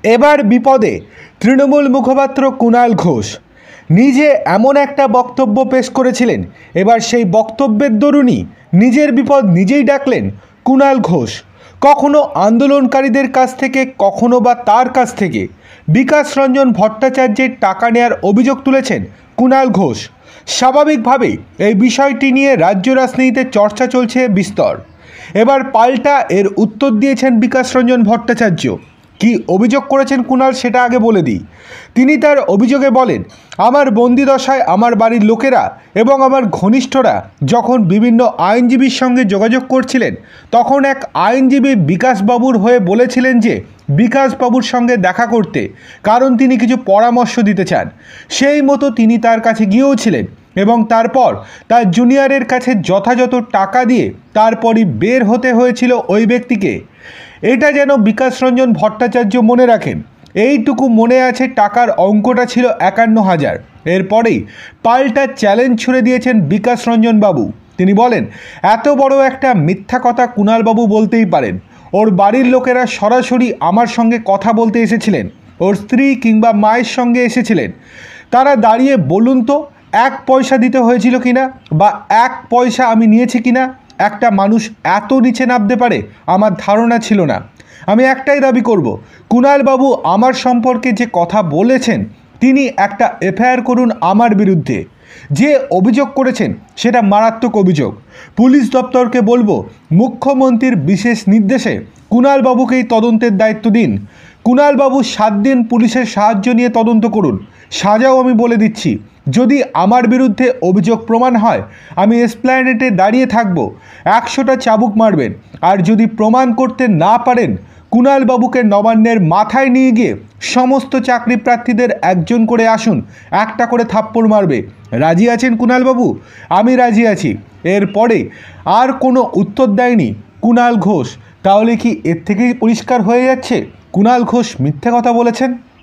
এবার বিপদে তৃণমূল মুখপাত্র কুণাল ঘোষ নিজে এমন একটা বক্তব্য পেশ করেছিলেন। এবার সেই বক্তব্যের দরুনই নিজের বিপদ নিজেই ডাকলেন কুণাল ঘোষ। কখনো আন্দোলনকারীদের কাছ থেকে, কখনো বা তার কাছ থেকে বিকাশ রঞ্জন ভট্টাচার্যের টাকা নেওয়ার অভিযোগ তুলেছেন কুণাল ঘোষ। স্বাভাবিকভাবেই এই বিষয়টি নিয়ে রাজ্য রাজনীতিতে চর্চা চলছে বিস্তর। এবার পাল্টা এর উত্তর দিয়েছেন বিকাশ রঞ্জন ভট্টাচার্য। কি অভিযোগ করেছেন কুণাল সেটা আগে বলে দিই। তিনি তার অভিযোগে বলেন, আমার বন্দিদশায় আমার বাড়ির লোকেরা এবং আমার ঘনিষ্ঠরা যখন বিভিন্ন আইনজীবীর সঙ্গে যোগাযোগ করছিলেন, তখন এক আইনজীবী বিকাশবাবুর হয়ে বলেছিলেন যে বিকাশবাবুর সঙ্গে দেখা করতে, কারণ তিনি কিছু পরামর্শ দিতে চান। সেই মতো তিনি তার কাছে গিয়েও ছিলেন এবং তারপর তার জুনিয়রের কাছে যথাযথ টাকা দিয়ে তারপরই বের হতে হয়েছিল ওই ব্যক্তিকে। এটা যেন বিকাশ রঞ্জন ভট্টাচার্য মনে রাখেন। এইটুকু মনে আছে, টাকার অঙ্কটা ছিল 51,000। এরপরেই পাল্টা চ্যালেঞ্জ ছুড়ে দিয়েছেন বিকাশ রঞ্জন বাবু। তিনি বলেন, এত বড় একটা মিথ্যা কথা কুণালবাবু বলতেই পারেন। ওর বাড়ির লোকেরা সরাসরি আমার সঙ্গে কথা বলতে এসেছিলেন, ওর স্ত্রী কিংবা মায়ের সঙ্গে এসেছিলেন। তারা দাঁড়িয়ে বলুন তো 1 পয়সা দিতে হয়েছিল কিনা, বা 1 পয়সা আমি নিয়েছি কিনা। একটা মানুষ এত নিচে নামতে পারে আমার ধারণা ছিল না। আমি একটাই দাবি করব, কুণালবাবু আমার সম্পর্কে যে কথা বলেছেন, তিনি একটা এফআইআর করুন আমার বিরুদ্ধে। যে অভিযোগ করেছেন সেটা মারাত্মক অভিযোগ। পুলিশ দপ্তরকে বলবো, মুখ্যমন্ত্রীর বিশেষ নির্দেশে কুণালবাবুকেই তদন্তের দায়িত্ব দিন। কুণালবাবু 7 দিন পুলিশের সাহায্য নিয়ে তদন্ত করুন। সাজাও আমি বলে দিচ্ছি, যদি আমার বিরুদ্ধে অভিযোগ প্রমাণ হয়, আমি এসপ্ল্যানেডে দাঁড়িয়ে থাকব, 100টা চাবুক মারবেন। আর যদি প্রমাণ করতে না পারেন, কুণালবাবুকে নবান্নের মাথায় নিয়ে গিয়ে সমস্ত চাকরি প্রার্থীদের একজন করে আসুন, একটা করে থাপ্পড় মারবে। রাজি আছেন কুণালবাবু? আমি রাজি আছি। এরপরে আর কোনো উত্তর দেয়নি কুণাল ঘোষ। তাহলে কি এর থেকেই পরিষ্কার হয়ে যাচ্ছে কুণাল ঘোষ মিথ্যে কথা বলেছেন?